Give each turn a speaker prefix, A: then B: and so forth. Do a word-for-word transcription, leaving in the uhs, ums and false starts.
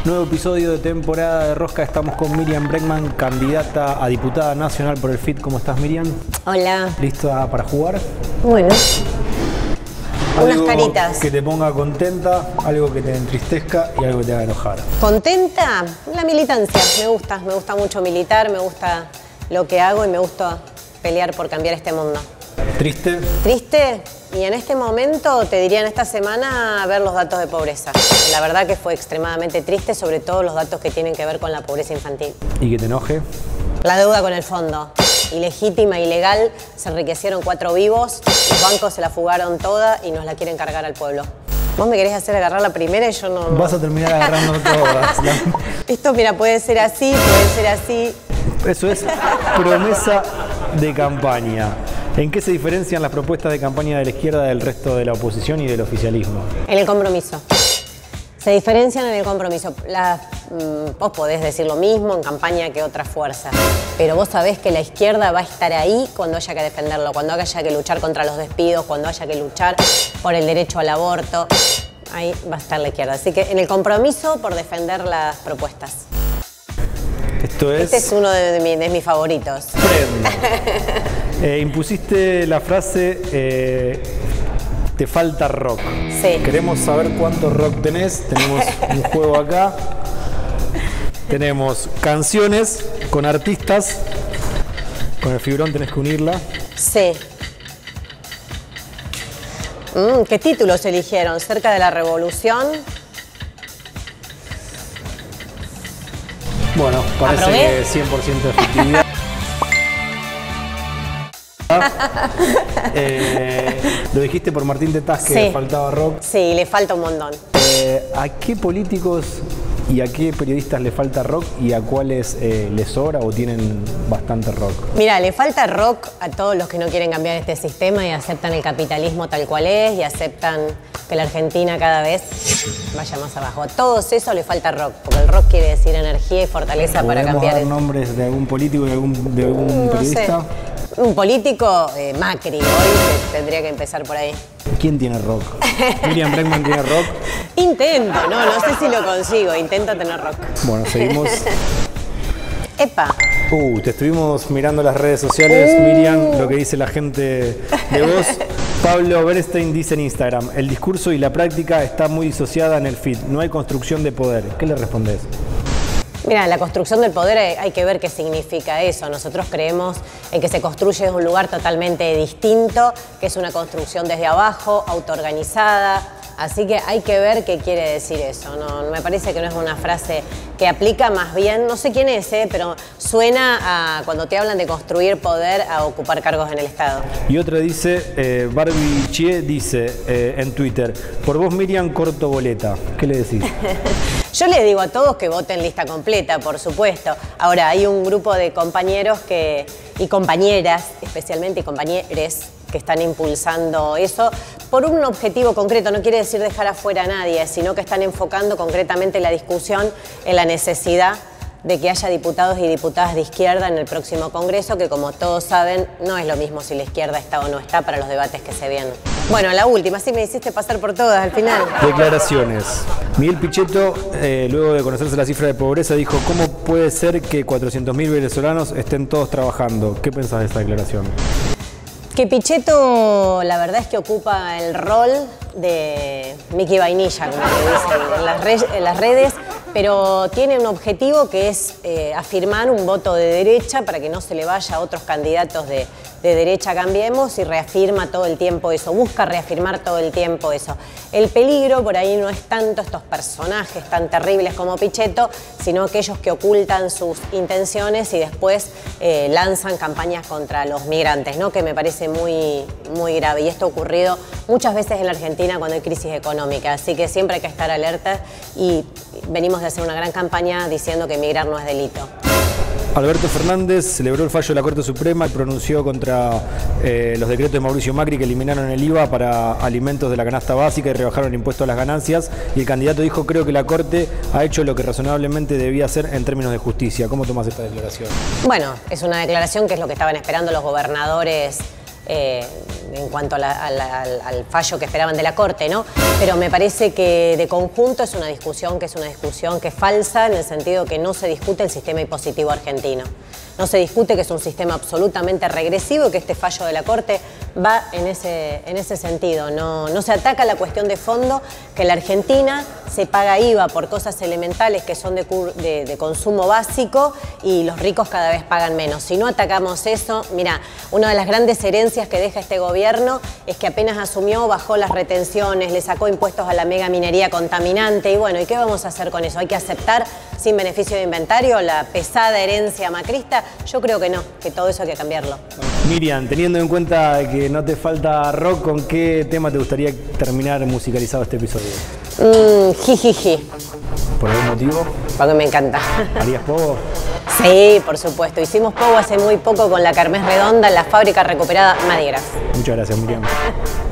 A: Nuevo episodio de temporada de Rosca. Estamos con Miriam Bregman, candidata a diputada nacional por el F I T. ¿Cómo estás, Miriam?
B: Hola.
A: ¿Lista para jugar?
B: Bueno. Unas
A: Algo
B: caritas.
A: Que te ponga contenta, algo que te entristezca y algo que te haga enojar.
B: ¿Contenta? La militancia. Me gusta. Me gusta mucho militar, me gusta lo que hago y me gusta pelear por cambiar este mundo.
A: ¿Triste?
B: ¿Triste? Y en este momento, te diría en esta semana, ver los datos de pobreza. La verdad que fue extremadamente triste, sobre todo los datos que tienen que ver con la pobreza infantil.
A: ¿Y que te enoje?
B: La deuda con el fondo. Ilegítima, ilegal, se enriquecieron cuatro vivos, los bancos se la fugaron toda y nos la quieren cargar al pueblo. Vos me querés hacer agarrar la primera y yo no... no.
A: Vas a terminar agarrando todas.
B: Esto, mira, puede ser así, puede ser así.
A: Eso es promesa de campaña. ¿En qué se diferencian las propuestas de campaña de la izquierda del resto de la oposición y del oficialismo?
B: En el compromiso. Se diferencian en el compromiso. La, mmm, vos podés decir lo mismo en campaña que otras fuerzas, pero vos sabés que la izquierda va a estar ahí cuando haya que defenderlo, cuando haya que luchar contra los despidos, cuando haya que luchar por el derecho al aborto. Ahí va a estar la izquierda. Así que en el compromiso por defender las propuestas.
A: Esto es...
B: Este es uno de, de, mi, de mis favoritos.
A: eh, impusiste la frase... Eh, te falta rock.
B: Sí.
A: Queremos saber cuánto rock tenés. Tenemos un juego acá. Tenemos canciones con artistas. Con el fibrón tenés que unirla.
B: Sí. Mm, ¿Qué títulos eligieron? ¿Cerca de la revolución?
A: Bueno, parece
B: ¿Aprobé?
A: que cien por ciento de efectividad. eh, lo dijiste por Martín Tetaz que
B: Sí.
A: le faltaba rock.
B: Sí, le falta un montón.
A: Eh, ¿A qué políticos y a qué periodistas le falta rock y a cuáles eh, les sobra o tienen bastante rock?
B: Mira, le falta rock a todos los que no quieren cambiar este sistema y aceptan el capitalismo tal cual es y aceptan que la Argentina cada vez vaya más abajo. A todos eso le falta rock, porque el rock quiere decir energía y fortaleza para
A: ¿Podemos
B: cambiar
A: dar
B: el...
A: nombres de algún político y de algún, de algún
B: No
A: periodista?
B: sé. Un político, eh, Macri, hoy tendría que empezar por ahí.
A: ¿Quién tiene rock? ¿Miriam Bregman tiene rock?
B: Intento, no, no sé si lo consigo, intento tener rock.
A: Bueno, seguimos.
B: Epa.
A: Uh, te estuvimos mirando las redes sociales,
B: Uh.
A: Miriam, lo que dice la gente de vos. Pablo Bernstein dice en Instagram, el discurso y la práctica está muy disociada en el F I T, no hay construcción de poder. ¿Qué le respondés?
B: Mira, la construcción del poder hay que ver qué significa eso. Nosotros creemos en que se construye desde un lugar totalmente distinto, que es una construcción desde abajo, autoorganizada. Así que hay que ver qué quiere decir eso. No, me parece que no es una frase que aplica, más bien, no sé quién es, ¿eh? Pero suena a cuando te hablan de construir poder a ocupar cargos en el Estado.
A: Y otra dice, eh, Barbie Chie dice eh, en Twitter, por vos Miriam corto boleta. ¿Qué le decís?
B: Yo le digo a todos que voten lista completa, por supuesto. Ahora, hay un grupo de compañeros que, y compañeras, especialmente, y compañeres, que están impulsando eso por un objetivo concreto. No quiere decir dejar afuera a nadie, sino que están enfocando concretamente la discusión en la necesidad de que haya diputados y diputadas de izquierda en el próximo Congreso, que como todos saben, no es lo mismo si la izquierda está o no está para los debates que se vienen. Bueno, la última, sí me hiciste pasar por todas al final.
A: Declaraciones. Miguel Pichetto, eh, luego de conocerse la cifra de pobreza, dijo, ¿cómo puede ser que cuatrocientos mil venezolanos estén todos trabajando? ¿Qué pensás de esta declaración?
B: Que Pichetto, la verdad es que ocupa el rol de Mickey Vainilla, como le dicen en las, re en las redes, pero tiene un objetivo que es eh, afirmar un voto de derecha para que no se le vaya a otros candidatos de, de derecha Cambiemos, y reafirma todo el tiempo eso, busca reafirmar todo el tiempo eso. El peligro por ahí no es tanto estos personajes tan terribles como Pichetto, sino aquellos que ocultan sus intenciones y después eh, lanzan campañas contra los migrantes, ¿no? Que me parece muy, muy grave. Y esto ha ocurrido muchas veces en la Argentina cuando hay crisis económica, así que siempre hay que estar alerta y venimos de hacer una gran campaña diciendo que emigrar no es delito.
A: Alberto Fernández celebró el fallo de la Corte Suprema y pronunció contra eh, los decretos de Mauricio Macri que eliminaron el I V A para alimentos de la canasta básica y rebajaron el impuesto a las ganancias. Y el candidato dijo, creo que la Corte ha hecho lo que razonablemente debía hacer en términos de justicia. ¿Cómo tomás esta declaración?
B: Bueno, es una declaración que es lo que estaban esperando los gobernadores eh, en cuanto a la, a la, al, al fallo que esperaban de la Corte, ¿no? Pero me parece que de conjunto es una discusión que es una discusión que es falsa, en el sentido que no se discute el sistema impositivo argentino. No se discute que es un sistema absolutamente regresivo y que este fallo de la Corte va en ese, en ese sentido. No, no se ataca la cuestión de fondo, que en la Argentina se paga I V A por cosas elementales que son de, de, de consumo básico y los ricos cada vez pagan menos. Si no atacamos eso, mira, una de las grandes herencias que deja este gobierno es que apenas asumió, bajó las retenciones, le sacó impuestos a la mega minería contaminante y bueno, ¿y qué vamos a hacer con eso? ¿Hay que aceptar sin beneficio de inventario la pesada herencia macrista? Yo creo que no, que todo eso hay que cambiarlo.
A: Miriam, teniendo en cuenta que no te falta rock, ¿con qué tema te gustaría terminar musicalizado este episodio?
B: Mmm, jijiji.
A: ¿Por algún motivo?
B: Porque me encanta.
A: ¿Harías pogo?
B: Sí, por supuesto. Hicimos pogo hace muy poco con la Kermés Redonda en la fábrica recuperada Mardi Gras.
A: Muchas gracias, Miriam.